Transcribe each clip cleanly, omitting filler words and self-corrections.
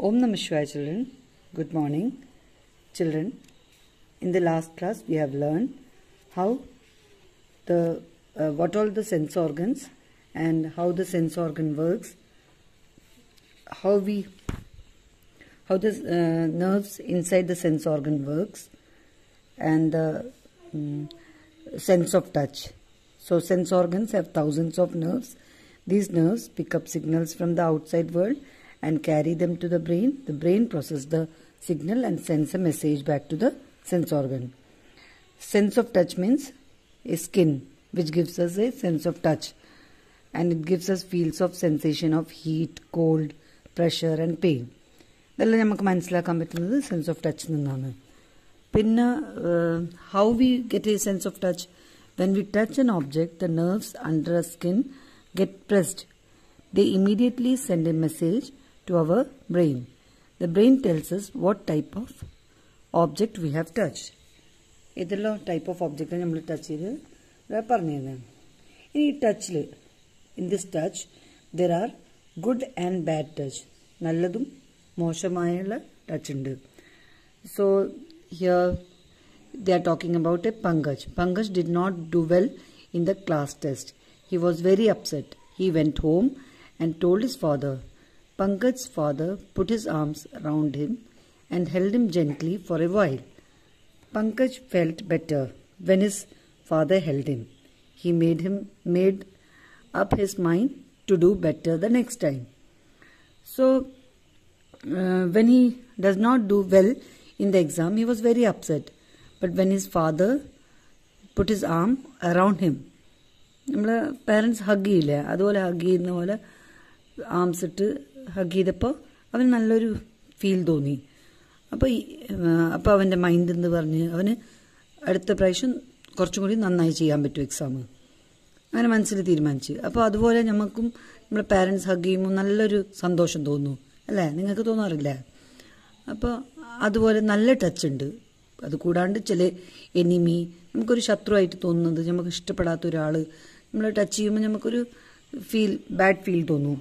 Om Namah Shivaya children. Good morning. Children, in the last class we have learned how what all the sense organs and how the sense organ works, how the nerves inside the sense organ works, and the sense of touch. So sense organs have thousands of nerves. These nerves pick up signals from the outside world and carry them to the brain. The brain processes the signal and sends a message back to the sense organ. Sense of touch means a skin, which gives us a sense of touch, and it gives us feels of sensation of heat, cold, pressure and pain. ഇതെല്ലാം നമുക്ക് മനസ്സിലാക്കാൻ പറ്റുന്നത് sense of touch നിന്നാണ്. പിന്നെ how we get a sense of touch? When we touch an object, the nerves under a skin get pressed. They immediately send a message to our brain. The brain tells us what type of object we have touched. ഇതെല്ലാം type of object നമ്മൾ touch ചെയ്ത് പറഞ്ഞു തന്നെ. ഈ touchൽ, in this touch, there are good and bad touch. നല്ലതും മോശമായുള്ള touch ഉണ്ട്. So here they are talking about a Pankaj. Pankaj did not do well in the class test. He was very upset. He went home and told his father. Pankaj's father put his arms around him and held him gently for a while. Pankaj felt better when his father held him. He made up his mind to do better the next time. So when he does not do well in the exam, he was very upset. But when his father put his arm around him, നമ്മളെ parents hug ചെയ്യില്ലേ, അതുപോലെ hug ചെയ്യുന്ന പോലെ arms ഇട്ട് hug ചെയ്തപ്പോൾ അവന് നല്ലൊരു feel തോന്നി. അപ്പോൾ അവൻ്റെ മൈൻഡ് എന്ന് പറഞ്ഞ് അവന് അടുത്ത പ്രാവശ്യം കുറച്ചും കൂടി നന്നായി ചെയ്യാൻ പറ്റും എക്സാം, അങ്ങനെ മനസ്സിൽ തീരുമാനിച്ച്. അപ്പോൾ അതുപോലെ നമുക്കും നമ്മളെ പാരൻസ് ഹഗ് ചെയ്യുമ്പോൾ നല്ലൊരു സന്തോഷം തോന്നുന്നു അല്ലേ, നിങ്ങൾക്ക് തോന്നാറില്ലേ? അപ്പോൾ അതുപോലെ നല്ല ടച്ച് ഉണ്ട്. അത് കൂടാണ്ട് ചില എനിമി, നമുക്കൊരു ശത്രുവായിട്ട് തോന്നുന്നത്, നമുക്ക് ഇഷ്ടപ്പെടാത്ത ഒരാൾ നമ്മൾ ടച്ച് ചെയ്യുമ്പോൾ നമുക്കൊരു ബാഡ് ഫീൽ തോന്നും.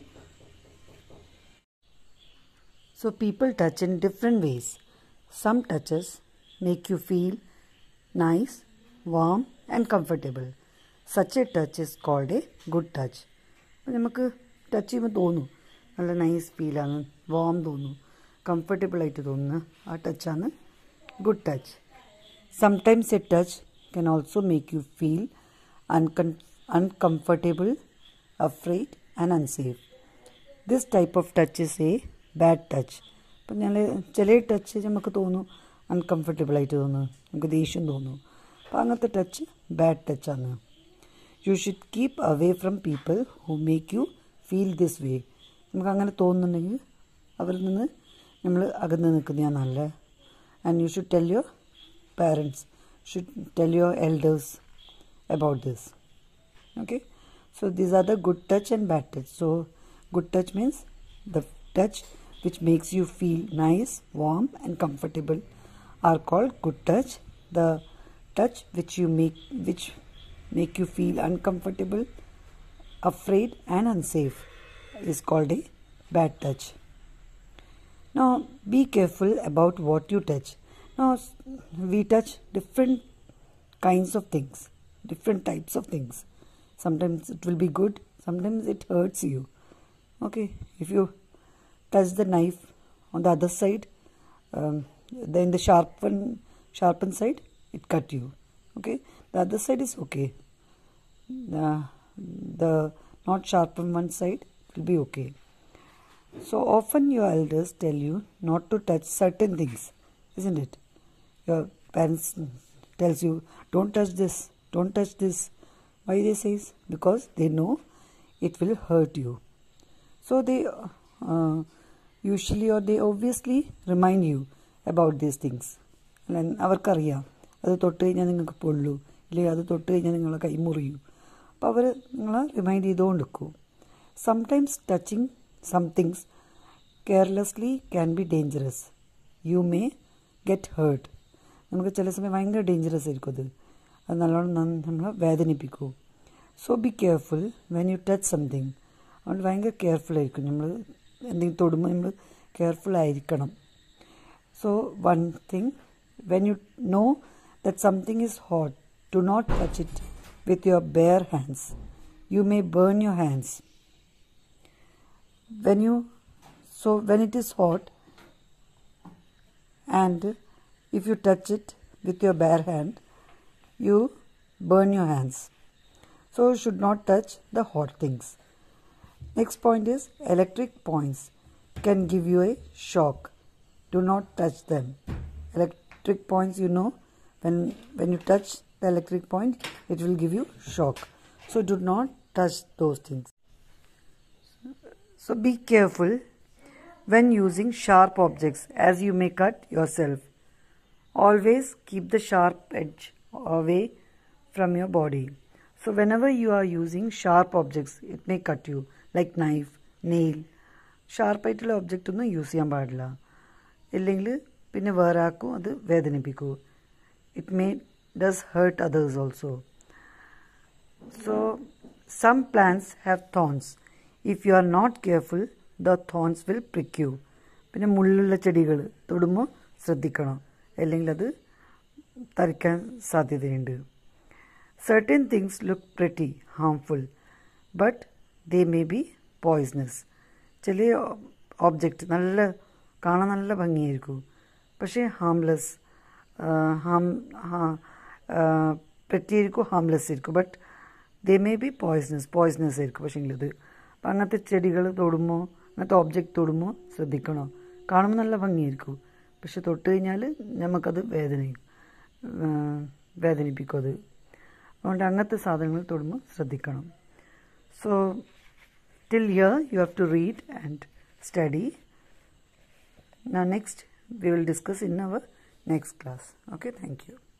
So people touch in different ways. Some touches make you feel nice, warm and comfortable. Such a touch is called a good touch. നമുക്ക് ടച്ച് ചെയ്യുമ്പോൾ തോന്നും നല്ല നൈസ് ഫീലാണ്, വാം തോന്നും, കംഫർട്ടബിൾ ആയിട്ട് തോന്നുന്ന ആ ടച്ചാണ് good touch. Sometimes a touch can also make you feel uncomfortable, afraid and unsafe. This type of touch is a bad touch. അപ്പം ചില ടച്ച് നമുക്ക് തോന്നും അൺകംഫർട്ടബിൾ ആയിട്ട് തോന്നും, നമുക്ക് ദേഷ്യം തോന്നും. അപ്പം അങ്ങനത്തെ ടച്ച് ബാഡ് ടച്ചാണ്. You should keep away from people who make you feel this way. നമുക്ക് അങ്ങനെ തോന്നുന്നുണ്ടെങ്കിൽ അവരിൽ നിന്ന് നമ്മൾ അകന്ന് നിൽക്കുന്നതാണ് നല്ലത്. And you should tell your parents, should tell your elders about this. Okay, so these are the good touch and bad touch. So good touch means the touch which makes you feel nice, warm and comfortable are called good touch. The touch which make you feel uncomfortable, afraid and unsafe is called a bad touch. Now be careful about what you touch. Now we touch different kinds of things, different types of things. Sometimes it will be good, sometimes it hurts you. Okay, if you touch the knife on the other side, then the sharpened side, it cut you. Okay, the other side is okay. The not sharpened one side will be okay. So often your elders tell you not to touch certain things, isn't it? Your parents tells you don't touch this, don't touch this. Why they say? Because they know it will hurt you. So they usually or they obviously remind you about these things. അവർക്കറിയാം അത് തൊട്ട് കഴിഞ്ഞാൽ നിങ്ങൾക്ക് പൊള്ളൂ, ഇല്ലെങ്കിൽ അത് തൊട്ട് കഴിഞ്ഞാൽ നിങ്ങളെ കൈ മുറിയും. അപ്പോൾ അവർ നിങ്ങളെ റിമൈൻഡ് ചെയ്തുകൊണ്ടിരിക്കും. Sometimes touching some things carelessly can be dangerous. You may get hurt. നമുക്ക് ചില സമയം ഭയങ്കര ഡേഞ്ചറസ് ആയിരിക്കും അത് നല്ലോണം നമ്മളെ വേദനിപ്പിക്കും. So be careful when you touch something. അതുകൊണ്ട് ഭയങ്കര കെയർഫുൾ ആയിരിക്കും. നമ്മൾ എന്തെങ്കിലും തൊടുമ്പോൾ നമ്മൾ careful ആയിരിക്കണം. So one thing, when you know that something is hot, do not touch it with your bare hands. You may burn your hands. When it is hot and if you touch it with your bare hand, you burn your hands. So you should not touch the hot things. Next point is electric points can give you a shock. Do not touch them. Electric points, you know, when you touch the electric point, it will give you shock. So do not touch those things. So be careful when using sharp objects, as you may cut yourself. Always keep the sharp edge away from your body. So whenever you are using sharp objects, it may cut you, like knife, nail. Sharp ആയിട്ടുള്ള object ഒന്നും use ചെയ്യാൻ പാടില്ല. ഇല്ലെങ്കിൽ പിന്നെ വേറെ ആക്കും അത് വേദനിപ്പിക്കൂ. It may does hurt others also. So some plants have thorns. If you are not careful, the thorns will prick you. പിന്നെ മുള്ളുള്ള ചെടികൾ തൊടുമ്പോൾ ശ്രദ്ധിക്കണം, അല്ലെങ്കിൽ അത് തറിക്കാൻ സാധ്യതയുണ്ട്. Certain things look pretty, harmful, but they may be poisonous. ചില object കാണാൻ നല്ല ഭംഗിയായിരിക്കും, പക്ഷേ ഹാംലെസ്, പ്രെറ്റി ആയിരിക്കും, ഹാംലെസ് ആയിരിക്കും, but they may be poisonous ആയിരിക്കും. പക്ഷേ ഇത് അപ്പം അങ്ങനത്തെ ചെടികൾ തൊടുമ്പോൾ, അങ്ങനത്തെ ഓബ്ജക്റ്റ് തൊടുമ്പോൾ ശ്രദ്ധിക്കണം. കാണുമ്പോൾ നല്ല ഭംഗിയായിരിക്കും, പക്ഷെ തൊട്ട് കഴിഞ്ഞാൽ നമുക്കത് വേദനിപ്പിക്കും. അത് അതുകൊണ്ട് അങ്ങനത്തെ സാധനങ്ങൾ തൊടുമ്പോൾ ശ്രദ്ധിക്കണം. So till here you have to read and study. Now next we will discuss in our next class. Okay, thank you.